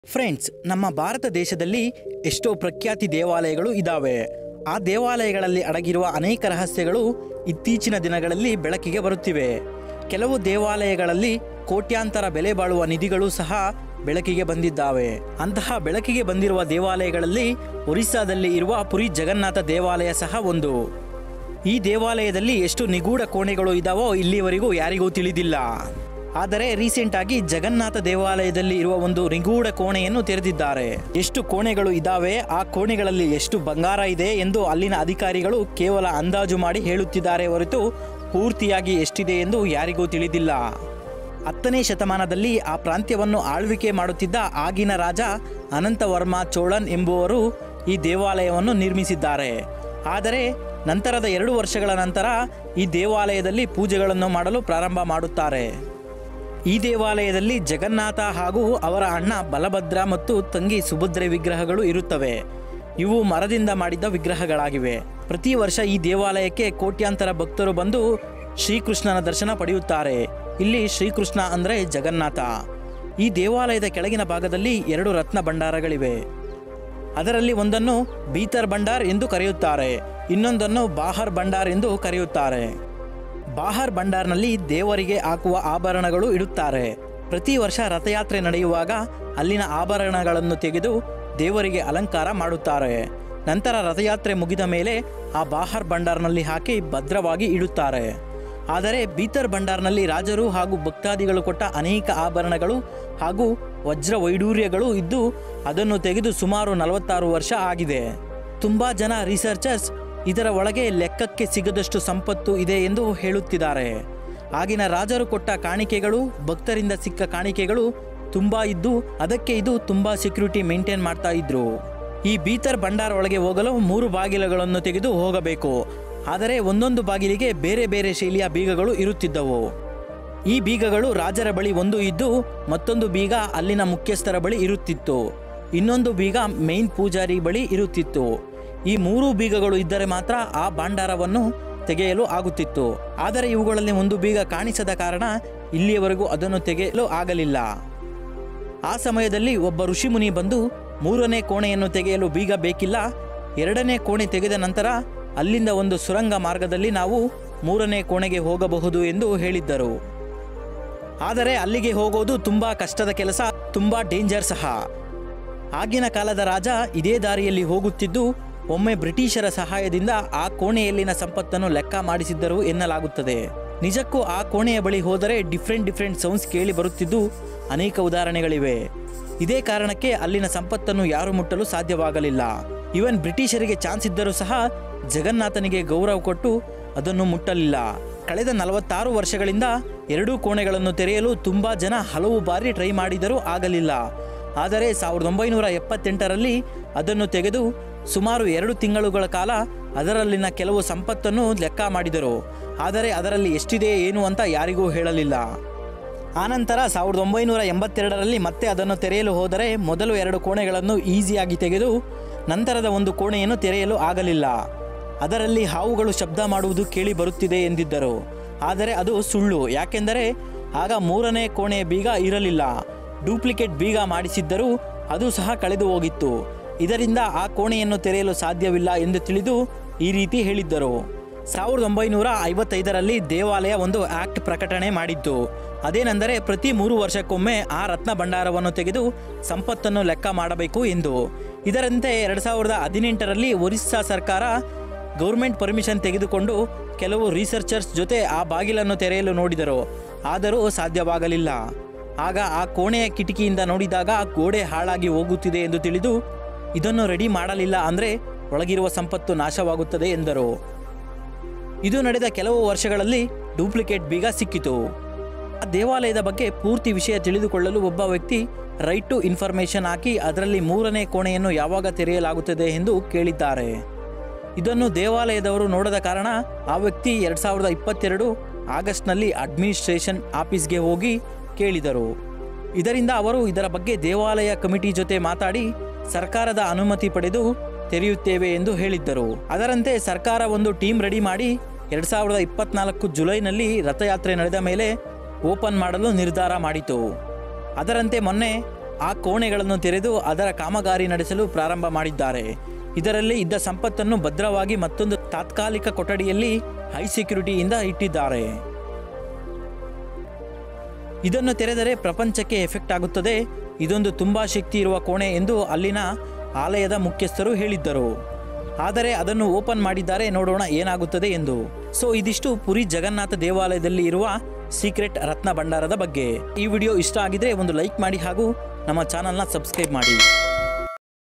Friends, ನಮ್ಮ ಭಾರತ ದೇಶದಲ್ಲಿ ಎಷ್ಟೋ ಪ್ರಖ್ಯಾತಿ ದೇವಾಲಯಗಳು ಇದ್ದಾವೆ. ಆ ದೇವಾಲಯಗಳಲ್ಲಿ ಅಡಗಿರುವ ಅನೇಕ ರಹಸ್ಯಗಳು ಇತ್ತೀಚಿನ ದಿನಗಳಲ್ಲಿ ಬೆಳಕಿಗೆ ಬರುತ್ತಿವೆ. ಕೆಲವು ದೇವಾಲಯಗಳಲ್ಲಿ ಕೋಟ್ಯಾಂತರ ಬೆಲೆ ಬಾಳುವ ನಿಧಿಗಳು ಸಹ ಬೆಳಕಿಗೆ ಬಂದಿದ್ದಾವೆ. ಅಂತಹ ಬೆಳಕಿಗೆ ಬಂದಿರುವ ದೇವಾಲಯಗಳಲ್ಲಿ ಒರಿಸ್ಸಾದಲ್ಲಿ ಇರುವ ಪುರಿ ಜಗನ್ನಾಥ ದೇವಾಲಯ ಸಹ ಒಂದು. ಈ ದೇವಾಲಯದಲ್ಲಿ ಎಷ್ಟು ನಿಗೂಢ ಕೋಣೆಗಳು ಇದ್ದಾವೋ ಇಲ್ಲಿವರೆಗೂ ಯಾರಿಗೂ ತಿಳಿದಿಲ್ಲ. ಆದರೆ ರೀಸೆಂಟ್ ಆಗಿ ಜಗನ್ನಾಥ ದೇವಾಲಯದಲ್ಲಿ ಇರುವ ಒಂದು ನಿಗೂಢ ಕೋಣೆಯನ್ನು ತೆರೆದಿದ್ದಾರೆ. ಎಷ್ಟು ಕೋಣೆಗಳು ಇದ್ದಾವೆ, ಆ ಕೋಣೆಗಳಲ್ಲಿ ಎಷ್ಟು ಬಂಗಾರ ಇದೆ ಎಂದು ಅಲ್ಲಿನ ಅಧಿಕಾರಿಗಳು ಕೇವಲ ಅಂದಾಜು ಮಾಡಿ ಹೇಳುತ್ತಿದ್ದಾರೆ ಹೊರತು ಪೂರ್ತಿಯಾಗಿ ಎಷ್ಟಿದೆ ಎಂದು ಯಾರಿಗೂ ತಿಳಿದಿಲ್ಲ. 10ನೇ ಶತಮಾನದಲ್ಲಿ ಆ ಪ್ರಾಂತ್ಯವನ್ನು ಆಳ್ವಿಕೆ ಮಾಡುತ್ತಿದ್ದ ಆಗಿನ ರಾಜ ಅನಂತವರ್ಮ ಚೋಳನ್ ಎಂಬುವರು ಈ ದೇವಾಲಯವನ್ನು ನಿರ್ಮಿಸಿದ್ದಾರೆ. ಆದರೆ ನಂತರದ 2 ವರ್ಷಗಳ ನಂತರ ಈ ದೇವಾಲಯದಲ್ಲಿ ಪೂಜೆಗಳನ್ನು ಮಾಡಲು ಪ್ರಾರಂಭ ಮಾಡುತ್ತಾರೆ. ಈ ದೇವಾಲಯದಲ್ಲಿ ಜಗನ್ನಾಥ ಹಾಗೂ ಅವರ ಅಣ್ಣ ಬಲಭದ್ರ ಮತ್ತು ತಂಗಿ ಸುಭದ್ರೆ ವಿಗ್ರಹಗಳು ಇರುತ್ತವೆ. ಇವು ಮರದಿಂದ ಮಾಡಿದ ವಿಗ್ರಹಗಳಾಗಿವೆ. ಪ್ರತಿ ವರ್ಷ ಈ ದೇವಾಲಯಕ್ಕೆ ಕೋಟ್ಯಾಂತರ ಭಕ್ತರು ಬಂದು ಶ್ರೀಕೃಷ್ಣನ ದರ್ಶನ ಪಡೆಯುತ್ತಾರೆ. ಇಲ್ಲಿ ಶ್ರೀಕೃಷ್ಣ ಅಂದರೆ ಜಗನ್ನಾಥ. ಈ ದೇವಾಲಯದ ಕೆಳಗಿನ ಭಾಗದಲ್ಲಿ 2 ರತ್ನ ಭಂಡಾರಗಳಿವೆ. ಅದರಲ್ಲಿ ಒಂದನ್ನು ಬೀತರ್ ಭಂಡಾರ್ ಎಂದು ಕರೆಯುತ್ತಾರೆ, ಇನ್ನೊಂದನ್ನು ಬಾಹರ್ ಭಂಡಾರ್ ಎಂದು ಕರೆಯುತ್ತಾರೆ. ಬಾಹರ್ ಭಂಡಾರ್ನಲ್ಲಿ ದೇವರಿಗೆ ಹಾಕುವ ಆಭರಣಗಳು ಇಡುತ್ತಾರೆ. ಪ್ರತಿ ವರ್ಷ ರಥಯಾತ್ರೆ ನಡೆಯುವಾಗ ಅಲ್ಲಿನ ಆಭರಣಗಳನ್ನು ತೆಗೆದು ದೇವರಿಗೆ ಅಲಂಕಾರ ಮಾಡುತ್ತಾರೆ. ನಂತರ ರಥಯಾತ್ರೆ ಮುಗಿದ ಮೇಲೆ ಆ ಬಾಹರ್ ಭಂಡಾರ್ನಲ್ಲಿ ಹಾಕಿ ಭದ್ರವಾಗಿ ಇಡುತ್ತಾರೆ. ಆದರೆ ಬೀತರ್ ಭಂಡಾರ್ನಲ್ಲಿ ರಾಜರು ಹಾಗೂ ಭಕ್ತಾದಿಗಳು ಕೊಟ್ಟ ಅನೇಕ ಆಭರಣಗಳು ಹಾಗೂ ವಜ್ರ ವೈಡೂರ್ಯಗಳು ಇದ್ದು ಅದನ್ನು ತೆಗೆದು ಸುಮಾರು 46 ವರ್ಷ ಆಗಿದೆ. ತುಂಬ ಜನ ರಿಸರ್ಚರ್ಸ್ ಇದರ ಒಳಗೆ ಲೆಕ್ಕಕ್ಕೆ ಸಿಗದಷ್ಟು ಸಂಪತ್ತು ಇದೆ ಎಂದು ಹೇಳುತ್ತಿದ್ದಾರೆ. ಆಗಿನ ರಾಜರು ಕೊಟ್ಟ ಕಾಣಿಕೆಗಳು, ಭಕ್ತರಿಂದ ಸಿಕ್ಕ ಕಾಣಿಕೆಗಳು ತುಂಬ ಇದ್ದು ಅದಕ್ಕೆ ಇದು ತುಂಬ ಸೆಕ್ಯೂರಿಟಿ ಮೇಂಟೈನ್ ಮಾಡ್ತಾ ಇದ್ರು. ಈ ಬೀತರ್ ಭಂಡಾರ ಒಳಗೆ ಹೋಗಲು 3 ಬಾಗಿಲುಗಳನ್ನು ತೆಗೆದು ಹೋಗಬೇಕು. ಆದರೆ ಒಂದೊಂದು ಬಾಗಿಲಿಗೆ ಬೇರೆ ಬೇರೆ ಶೈಲಿಯ ಬೀಗಗಳು ಇರುತ್ತಿದ್ದವು. ಈ ಬೀಗಗಳು ರಾಜರ ಬಳಿ ಒಂದು ಇದ್ದು ಮತ್ತೊಂದು ಬೀಗ ಅಲ್ಲಿನ ಮುಖ್ಯಸ್ಥರ ಬಳಿ ಇರುತ್ತಿತ್ತು. ಇನ್ನೊಂದು ಬೀಗ ಮೇನ್ ಪೂಜಾರಿ ಬಳಿ ಇರುತ್ತಿತ್ತು. ಈ 3 ಬೀಗಗಳು ಇದ್ದರೆ ಮಾತ್ರ ಆ ಭಂಡಾರವನ್ನು ತೆಗೆಯಲು ಆಗುತ್ತಿತ್ತು. ಆದರೆ ಇವುಗಳಲ್ಲಿ ಒಂದು ಬೀಗ ಕಾಣಿಸದ ಕಾರಣ ಇಲ್ಲಿಯವರೆಗೂ ಅದನ್ನು ತೆಗೆಯಲು ಆಗಲಿಲ್ಲ. ಆ ಸಮಯದಲ್ಲಿ ಒಬ್ಬ ಋಷಿಮುನಿ ಬಂದು 3ನೇ ಕೋಣೆಯನ್ನು ತೆಗೆಯಲು ಬೀಗ ಬೇಕಿಲ್ಲ, 2ನೇ ಕೋಣೆ ತೆಗೆದ ನಂತರ ಅಲ್ಲಿಂದ ಒಂದು ಸುರಂಗ ಮಾರ್ಗದಲ್ಲಿ ನಾವು 3ನೇ ಕೋಣೆಗೆ ಹೋಗಬಹುದು ಎಂದು ಹೇಳಿದ್ದರು. ಆದರೆ ಅಲ್ಲಿಗೆ ಹೋಗೋದು ತುಂಬ ಕಷ್ಟದ ಕೆಲಸ, ತುಂಬ ಡೇಂಜರ್ ಸಹ. ಆಗಿನ ಕಾಲದ ರಾಜ ಇದೇ ದಾರಿಯಲ್ಲಿ ಹೋಗುತ್ತಿದ್ದು ಒಮ್ಮೆ ಬ್ರಿಟಿಷರ ಸಹಾಯದಿಂದ ಆ ಕೋಣೆಯಲ್ಲಿನ ಸಂಪತ್ತನ್ನು ಲೆಕ್ಕ ಮಾಡಿಸಿದ್ದರು ಎನ್ನಲಾಗುತ್ತದೆ. ನಿಜಕ್ಕೂ ಆ ಕೋಣೆಯ ಬಳಿ ಹೋದರೆ ಡಿಫ್ರೆಂಟ್ ಸೌಂಡ್ಸ್ ಕೇಳಿ ಬರುತ್ತಿದ್ದು ಅನೇಕ ಉದಾಹರಣೆಗಳಿವೆ. ಇದೇ ಕಾರಣಕ್ಕೆ ಅಲ್ಲಿನ ಸಂಪತ್ತನ್ನು ಯಾರು ಮುಟ್ಟಲು ಸಾಧ್ಯವಾಗಲಿಲ್ಲ. ಇವನ್ ಬ್ರಿಟಿಷರಿಗೆ ಚಾನ್ಸ್ ಇದ್ದರೂ ಸಹ ಜಗನ್ನಾಥನಿಗೆ ಗೌರವ ಕೊಟ್ಟು ಅದನ್ನು ಮುಟ್ಟಲಿಲ್ಲ. ಕಳೆದ 46 ವರ್ಷಗಳಿಂದ 2 ಕೋಣೆಗಳನ್ನು ತೆರೆಯಲು ತುಂಬ ಜನ ಹಲವು ಬಾರಿ ಟ್ರೈ ಮಾಡಿದರೂ ಆಗಲಿಲ್ಲ. ಆದರೆ 1978ರಲ್ಲಿ ಅದನ್ನು ತೆಗೆದು ಸುಮಾರು 2 ತಿಂಗಳುಗಳ ಕಾಲ ಅದರಲ್ಲಿನ ಕೆಲವು ಸಂಪತ್ತನ್ನು ಲೆಕ್ಕ ಮಾಡಿದರು. ಆದರೆ ಅದರಲ್ಲಿ ಎಷ್ಟಿದೆ ಏನು ಅಂತ ಯಾರಿಗೂ ಹೇಳಲಿಲ್ಲ. ಆನಂತರ 1982ರಲ್ಲಿ ಮತ್ತೆ ಅದನ್ನು ತೆರೆಯಲು ಹೋದರೆ ಮೊದಲು 2 ಕೋಣೆಗಳನ್ನು ಈಸಿಯಾಗಿ ತೆಗೆದು ನಂತರದ ಒಂದು ಕೋಣೆಯನ್ನು ತೆರೆಯಲು ಆಗಲಿಲ್ಲ. ಅದರಲ್ಲಿ ಹಾವುಗಳು ಶಬ್ದ ಮಾಡುವುದು ಕೇಳಿ ಬರುತ್ತಿದೆ ಎಂದಿದ್ದರು. ಆದರೆ ಅದು ಸುಳ್ಳು. ಯಾಕೆಂದರೆ ಆಗ 3ನೇ ಕೋಣೆಯ ಬೀಗ ಇರಲಿಲ್ಲ. ಡೂಪ್ಲಿಕೇಟ್ ಬೀಗ ಮಾಡಿಸಿದ್ದರೂ ಅದು ಸಹ ಕಳೆದು ಹೋಗಿತ್ತು. ಇದರಿಂದ ಆ ಕೋಣೆಯನ್ನು ತೆರೆಯಲು ಸಾಧ್ಯವಿಲ್ಲ ಎಂದು ತಿಳಿದು ಈ ರೀತಿ ಹೇಳಿದ್ದರು. 1955ರಲ್ಲಿ ದೇವಾಲಯ ಒಂದು ಆಕ್ಟ್ ಪ್ರಕಟಣೆ ಮಾಡಿತ್ತು. ಅದೇನೆಂದರೆ ಪ್ರತಿ 3 ವರ್ಷಕ್ಕೊಮ್ಮೆ ಆ ರತ್ನ ಭಂಡಾರವನ್ನು ತೆಗೆದು ಸಂಪತ್ತನ್ನು ಲೆಕ್ಕ ಮಾಡಬೇಕು ಎಂದು. ಇದರಂತೆ 2018ರಲ್ಲಿ ಒರಿಸ್ಸಾ ಸರ್ಕಾರ ಗೌರ್ಮೆಂಟ್ ಪರ್ಮಿಷನ್ ತೆಗೆದುಕೊಂಡು ಕೆಲವು ರಿಸರ್ಚರ್ಸ್ ಜೊತೆ ಆ ಬಾಗಿಲನ್ನು ತೆರೆಯಲು ನೋಡಿದರು. ಆದರೂ ಸಾಧ್ಯವಾಗಲಿಲ್ಲ. ಆಗ ಆ ಕೋಣೆಯ ಕಿಟಕಿಯಿಂದ ನೋಡಿದಾಗ ಗೋಡೆ ಹಾಳಾಗಿ ಹೋಗುತ್ತಿದೆ ಎಂದು ತಿಳಿದು ಇದನ್ನು ರೆಡಿ ಮಾಡಲಿಲ್ಲ ಅಂದರೆ ಒಳಗಿರುವ ಸಂಪತ್ತು ನಾಶವಾಗುತ್ತದೆ ಎಂದರು. ಇದು ನಡೆದ ಕೆಲವು ವರ್ಷಗಳಲ್ಲಿ ಡೂಪ್ಲಿಕೇಟ್ ಬೀಗ ಸಿಕ್ಕಿತು. ಆ ದೇವಾಲಯದ ಬಗ್ಗೆ ಪೂರ್ತಿ ವಿಷಯ ತಿಳಿದುಕೊಳ್ಳಲು ಒಬ್ಬ ವ್ಯಕ್ತಿ ರೈಟ್ ಟು ಇನ್ಫಾರ್ಮೇಷನ್ ಹಾಕಿ ಅದರಲ್ಲಿ 3ನೇ ಕೋಣೆಯನ್ನು ಯಾವಾಗ ತೆರೆಯಲಾಗುತ್ತದೆ ಎಂದು ಕೇಳಿದ್ದಾರೆ. ಇದನ್ನು ದೇವಾಲಯದವರು ನೋಡದ ಕಾರಣ ಆ ವ್ಯಕ್ತಿ 2022 ಆಗಸ್ಟ್ನಲ್ಲಿ ಅಡ್ಮಿನಿಸ್ಟ್ರೇಷನ್ ಆಫೀಸ್ಗೆ ಹೋಗಿ ಕೇಳಿದರು. ಇದರಿಂದ ಅವರು ಇದರ ಬಗ್ಗೆ ದೇವಾಲಯ ಕಮಿಟಿ ಜೊತೆ ಮಾತಾಡಿ ಸರ್ಕಾರದ ಅನುಮತಿ ಪಡೆದು ತೆರೆಯುತ್ತೇವೆ ಎಂದು ಹೇಳಿದ್ದರು. ಅದರಂತೆ ಸರ್ಕಾರ ಒಂದು ಟೀಮ್ ರೆಡಿ ಮಾಡಿ 2024 ಜುಲೈನಲ್ಲಿ ರಥಯಾತ್ರೆ ನಡೆದ ಮೇಲೆ ಓಪನ್ ಮಾಡಲು ನಿರ್ಧಾರ ಮಾಡಿತು. ಅದರಂತೆ ಮೊನ್ನೆ ಆ ಕೋಣೆಗಳನ್ನು ತೆರೆದು ಅದರ ಕಾಮಗಾರಿ ನಡೆಸಲು ಪ್ರಾರಂಭ ಮಾಡಿದ್ದಾರೆ. ಇದರಲ್ಲಿ ಇದ್ದ ಸಂಪತ್ತನ್ನು ಭದ್ರವಾಗಿ ಮತ್ತೊಂದು ತಾತ್ಕಾಲಿಕ ಕೊಠಡಿಯಲ್ಲಿ ಹೈ ಸೆಕ್ಯುರಿಟಿಯಿಂದ ಇಟ್ಟಿದ್ದಾರೆ. ಇದನ್ನು ತೆರೆದರೆ ಪ್ರಪಂಚಕ್ಕೆ ಎಫೆಕ್ಟ್ ಆಗುತ್ತದೆ. ಇದೊಂದು ತುಂಬಾ ಶಕ್ತಿ ಇರುವ ಕೋಣೆ ಎಂದು ಅಲ್ಲಿನ ಆಲಯದ ಮುಖ್ಯಸ್ಥರು ಹೇಳಿದ್ದರು. ಆದರೆ ಅದನ್ನು ಓಪನ್ ಮಾಡಿದ್ದಾರೆ, ನೋಡೋಣ ಏನಾಗುತ್ತದೆ ಎಂದು. ಸೊ ಇದಿಷ್ಟು ಪುರಿ ಜಗನ್ನಾಥ ದೇವಾಲಯದಲ್ಲಿ ಇರುವ ಸೀಕ್ರೆಟ್ ರತ್ನ ಭಂಡಾರದ ಬಗ್ಗೆ. ಈ ವಿಡಿಯೋ ಇಷ್ಟ ಆಗಿದ್ರೆ ಒಂದು ಲೈಕ್ ಮಾಡಿ ಹಾಗೂ ನಮ್ಮ ಚಾನಲ್ನ ಸಬ್ಸ್ಕ್ರೈಬ್ ಮಾಡಿ.